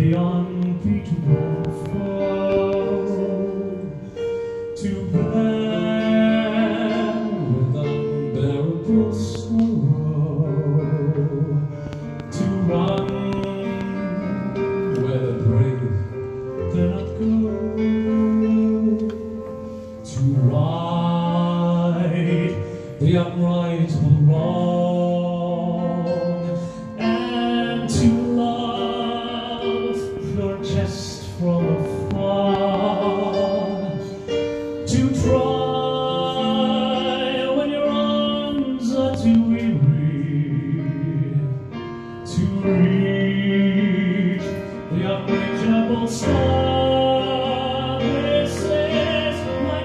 the unbeatable foe, to bear with unbearable sorrow, to run where the brave dare not go, to right the unrightful wrong, and to love pure jest from afar, to try when your arms are too weary, to reach the unreachable star. This is my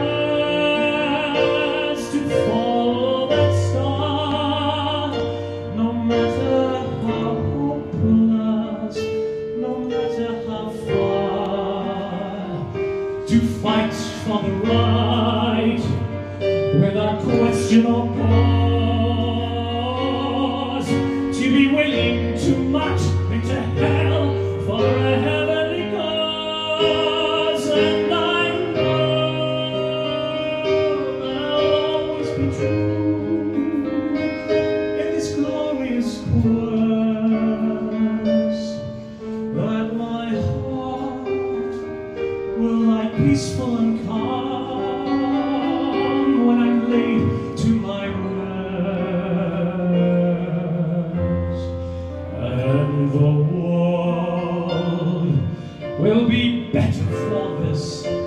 quest, to follow that star, no matter how hopeless, no matter how far, to fight for the right without question or pause, to be willing to march into hell for a heavenly cause. And I know I'll always be true in this glorious quest, that my heart will lie peaceful and calm when I'm laid to my rest, and the world will be better for this,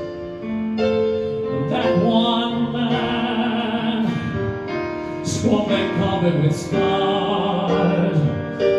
that one man, strong and covered with scars,